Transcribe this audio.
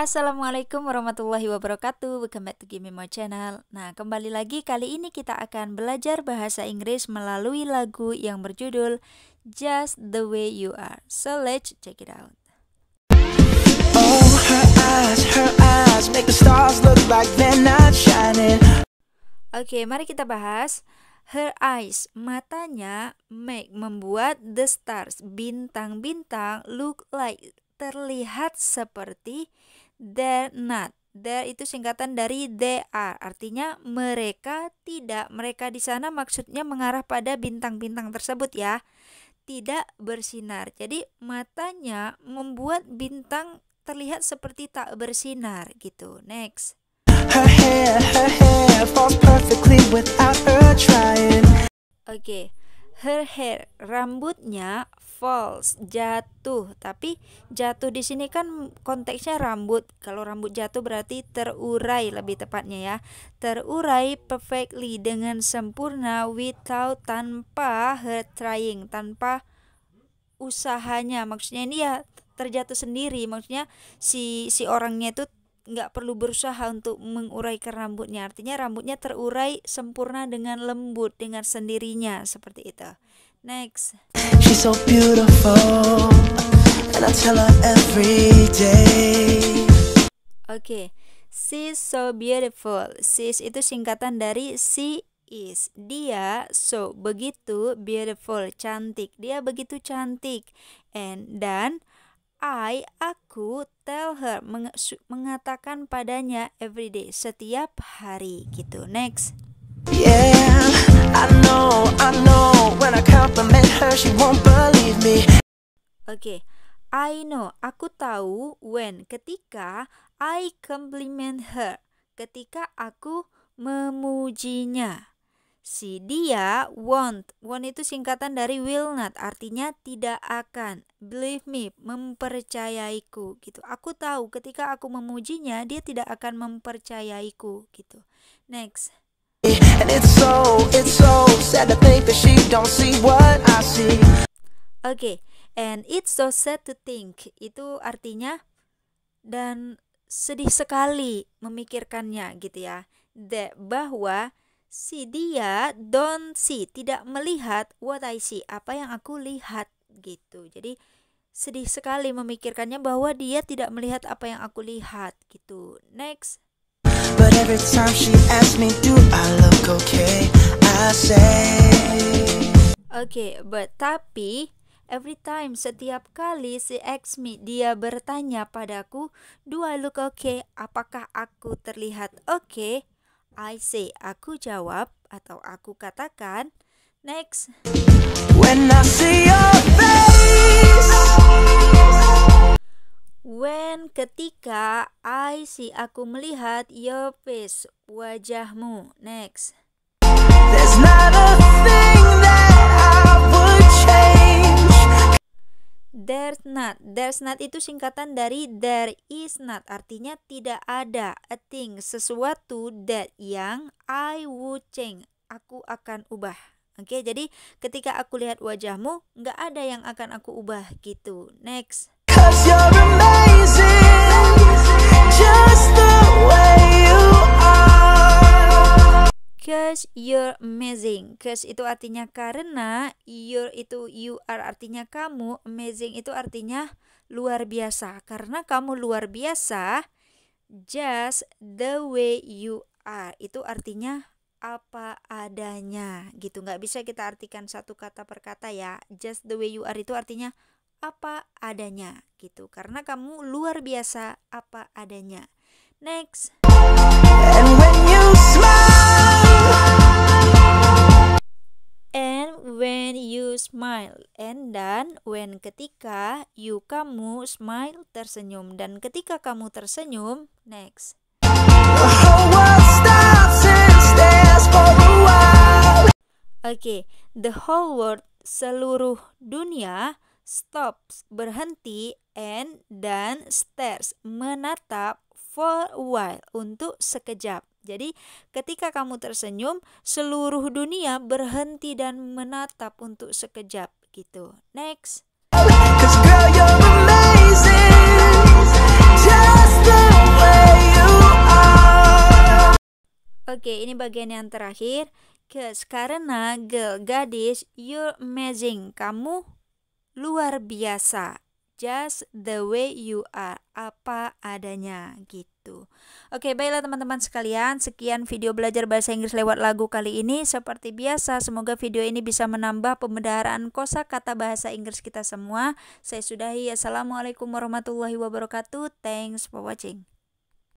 Assalamualaikum warahmatullahi wabarakatuh. Welcome back to Gimme My Channel. Nah, kembali lagi, kali ini kita akan belajar bahasa Inggris melalui lagu yang berjudul Just the Way You Are. So let's check it out. Oh, her eyes make the stars look like they're not shining. Oke, mari kita bahas. Her eyes, matanya, make, membuat the stars, bintang-bintang, look like, terlihat seperti, they're not. There itu singkatan dari they are, artinya mereka tidak. Mereka di sana maksudnya mengarah pada bintang-bintang tersebut ya. Tidak bersinar. Jadi matanya membuat bintang terlihat seperti tak bersinar gitu. Next. Her hair falls perfectly without her trying. Oke. Her hair, rambutnya, falls, jatuh. Tapi jatuh di sini kan konteksnya rambut. Kalau rambut jatuh berarti terurai, lebih tepatnya ya. Terurai perfectly, dengan sempurna, without, tanpa her trying, tanpa usahanya. Maksudnya ini ya terjatuh sendiri. Maksudnya si orangnya itu nggak perlu berusaha untuk menguraikan rambutnya. Artinya rambutnya terurai sempurna dengan lembut, dengan sendirinya, seperti itu. Next. She's so beautiful, and I tell her every day. Oke, she's so beautiful. She's itu singkatan dari she is. Dia so, begitu, beautiful, cantik. Dia begitu cantik. Dan aku tell her, mengatakan padanya everyday, setiap hari gitu. Next. Yeah, I know, when I compliment her she won't believe me. Oke, I know, aku tahu, when, ketika I compliment her, ketika aku memujinya. Si dia won't itu singkatan dari will not, artinya tidak akan. Believe me, mempercayaiku gitu. Aku tahu ketika aku memujinya dia tidak akan mempercayaiku gitu. Next. And it's so sad to think that she don't see what I see. Oke, and it's so sad to think, itu artinya dan sedih sekali memikirkannya gitu ya. Bahwa si dia don't see, tidak melihat what I see, apa yang aku lihat gitu. Jadi sedih sekali memikirkannya bahwa dia tidak melihat apa yang aku lihat gitu. Next. But every time she asks me do I look okay, I say Oke, but tapi every time, setiap kali she asks me, dia bertanya padaku, do I look okay, apakah aku terlihat oke? I say, aku jawab atau aku katakan. Next. when I see your face. When, ketika, I see, aku melihat your face, wajahmu. Next. There's not a thing that I would change. There's not itu singkatan dari there is not, artinya tidak ada. A thing, sesuatu that yang I would change, aku akan ubah. Oke, jadi ketika aku lihat wajahmu, nggak ada yang akan aku ubah gitu. Next. 'Cause you're amazing, just the way you are. Cause you're amazing. Cause itu artinya karena, you're itu you are artinya kamu, amazing itu artinya luar biasa. Karena kamu luar biasa, just the way you are itu artinya apa adanya gitu. Nggak bisa kita artikan satu kata per kata ya. Just the way you are itu artinya apa adanya gitu. Karena kamu luar biasa apa adanya. Next. And when you smile, And when you smile. And dan when, ketika, you, kamu, smile, tersenyum. Dan ketika kamu tersenyum. Next. the whole world stops and stares for a while. Oke, the whole world, seluruh dunia, stops, berhenti, and dan stares, menatap, for a while, untuk sekejap. Jadi ketika kamu tersenyum, seluruh dunia berhenti dan menatap untuk sekejap gitu. Next. 'Cause girl you're amazing, just the Oke, ini bagian yang terakhir. Karena girl, gadis, you're amazing. Kamu luar biasa. Just the way you are, apa adanya gitu. Oke, baiklah teman-teman sekalian, sekian video belajar bahasa Inggris lewat lagu kali ini. Seperti biasa, semoga video ini bisa menambah pemeliharaan kosakata bahasa Inggris kita semua. Saya sudahi. Assalamualaikum warahmatullahi wabarakatuh. Thanks for watching.